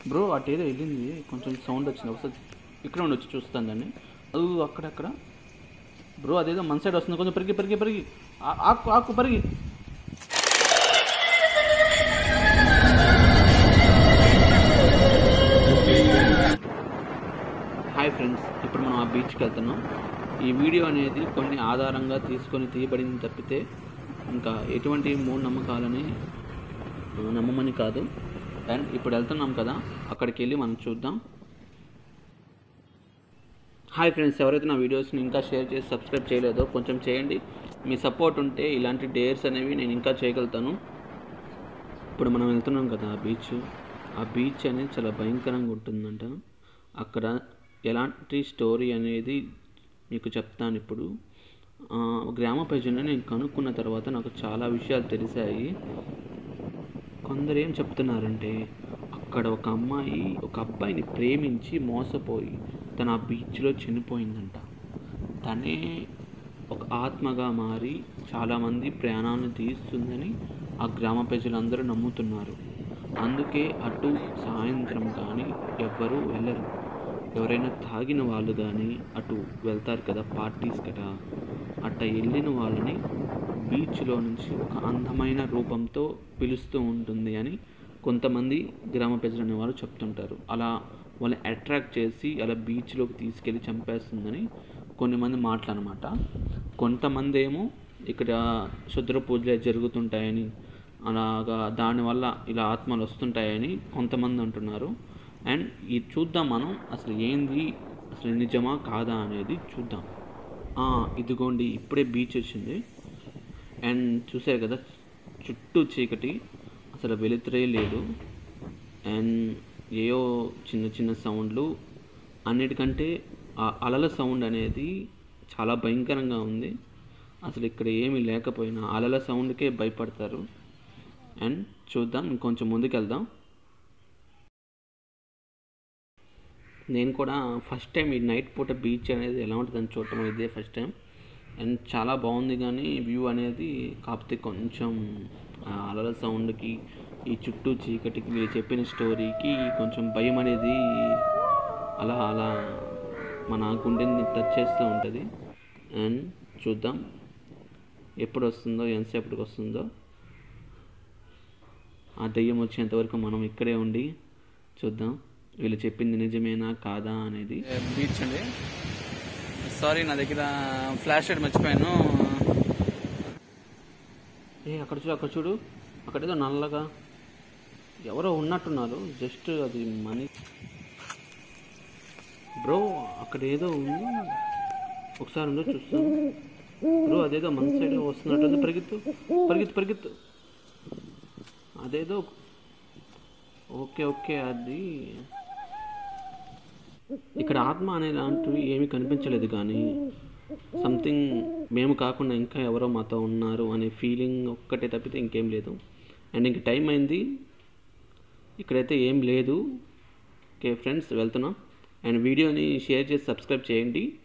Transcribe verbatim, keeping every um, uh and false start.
Bro అటేదో వెళ్ళింది, కొంచెం sound వచ్చింది. ఒకసారి ఇక్కడ ఉండి వచ్చి చూస్తాను దాన్ని. అది అక్కడక్కడ బ్రో అదేదో మన సైడ్ వస్తుంది. కొంచెం పెరిగి పెరిగి పెరిగి ఆకు ఆకు పెరిగి. హాయ్ ఫ్రెండ్స్, ఇప్పుడు మనం ఆ బీచ్కి వెళ్తున్నాం. ఈ వీడియో అనేది కొన్ని ఆధారంగా తీసుకొని తీయబడింది తప్పితే ఇంకా ఎటువంటి మూఢనమ్మకాలని నమ్మమని కాదు. అండ్ ఇప్పుడు వెళ్తున్నాం కదా, అక్కడికి వెళ్ళి మనం చూద్దాం. హాయ్ ఫ్రెండ్స్, ఎవరైతే నా వీడియోస్ని ఇంకా షేర్ చేసి సబ్స్క్రైబ్ చేయలేదో కొంచెం చేయండి. మీ సపోర్ట్ ఉంటే ఇలాంటి డేర్స్ అనేవి నేను ఇంకా చేయగలుగుతాను. ఇప్పుడు మనం వెళ్తున్నాం కదా ఆ బీచ్. ఆ బీచ్ అనేది చాలా భయంకరంగా ఉంటుందంట. అక్కడ ఎలాంటి స్టోరీ అనేది మీకు చెప్తాను. ఇప్పుడు గ్రామ ప్రజలను నేను కనుక్కున్న తర్వాత నాకు చాలా విషయాలు తెలిసాయి. కొందరు ఏం చెప్తున్నారంటే అక్కడ ఒక అమ్మాయి ఒక అబ్బాయిని ప్రేమించి మోసపోయి తన ఆ బీచ్లో చనిపోయిందంట. తనే ఒక ఆత్మగా మారి చాలామంది ప్రాణాలను తీస్తుందని ఆ గ్రామ ప్రజలందరూ నమ్ముతున్నారు. అందుకే అటు సాయంత్రం కానీ ఎవ్వరూ వెళ్ళరు. ఎవరైనా తాగిన వాళ్ళు కానీ అటు వెళ్తారు కదా పార్టీస్ కదా, అట్ట వెళ్ళిన వాళ్ళని బీచ్లో నుంచి ఒక అందమైన రూపంతో పిలుస్తూ ఉంటుంది అని కొంతమంది గ్రామ ప్రజలు అనేవాళ్ళు చెప్తుంటారు. అలా వాళ్ళని అట్రాక్ట్ చేసి అలా బీచ్లోకి తీసుకెళ్ళి చంపేస్తుందని కొన్ని మంది మాటలు అన్నమాట. కొంతమంది ఏమో ఇక్కడ శుద్ర పూజలు జరుగుతుంటాయని, అలాగా దానివల్ల ఇలా ఆత్మలు వస్తుంటాయని కొంతమంది అంటున్నారు. అండ్ ఇది చూద్దాం మనం, అసలు ఏంది, అసలు నిజమా కాదా అనేది చూద్దాం. ఇదిగోండి ఇప్పుడే బీచ్ వచ్చింది. అండ్ చూసారు కదా చుట్టూ చీకటి, అసలు వెలుతురే లేదు. అండ్ ఏయో చిన్న చిన్న సౌండ్లు, అన్నిటికంటే ఆ అలల సౌండ్ అనేది చాలా భయంకరంగా ఉంది. అసలు ఇక్కడ ఏమీ లేకపోయినా అలల సౌండ్కే భయపడతారు. అండ్ చూద్దాం, ఇంకొంచెం ముందుకు వెళ్దాం. నేను కూడా ఫస్ట్ టైం ఈ నైట్ పూట బీచ్ అనేది ఎలా ఉంటుందని చూడటం ఇదే ఫస్ట్ టైం. అండ్ చాలా బాగుంది కానీ వ్యూ అనేది, కాకపోతే కొంచెం అలల సౌండ్కి ఈ చుట్టూ చీకటికి మీరు చెప్పిన స్టోరీకి కొంచెం భయం అనేది అలా అలా మన గుండెని టచ్ చేస్తూ ఉంటుంది. అండ్ చూద్దాం ఎప్పుడు వస్తుందో, ఎంతసేపటికి వస్తుందో. ఆ దెయ్యం వచ్చేంతవరకు మనం ఇక్కడే ఉండి చూద్దాం వీళ్ళు చెప్పింది నిజమేనా కాదా అనేది. బీచ్ అండి, సారీ నా దగ్గర ఫ్లాష్ లైట్ మర్చిపోయాను. ఏ అక్కడ చూడు, అక్కడ చూడు, అక్కడేదో నల్లగా ఎవరో ఉన్నట్టున్నారు. జస్ట్ అది మనీ బ్రో, అక్కడ ఏదో ఉంది, ఒకసారి ఉందో చూస్తాను బ్రో. అదేదో మన సైడ్ వస్తున్నట్టుంది. పరిగెత్తు పరిగెత్తు పరిగెత్తు, అదేదో. ఓకే ఓకే, అది ఇక్కడ ఆత్మ అనే లాంటివి ఏమీ కనిపించలేదు, కానీ సంథింగ్ మేము కాకుండా ఇంకా ఎవరో మాతో ఉన్నారు అనే ఫీలింగ్ ఒక్కటే తప్పితే ఇంకేం లేదు. అండ్ ఇంక టైం అయింది, ఇక్కడైతే ఏం లేదు. ఓకే ఫ్రెండ్స్, వెళ్తున్నాం. అండ్ వీడియోని షేర్ చేసి సబ్స్క్రైబ్ చేయండి.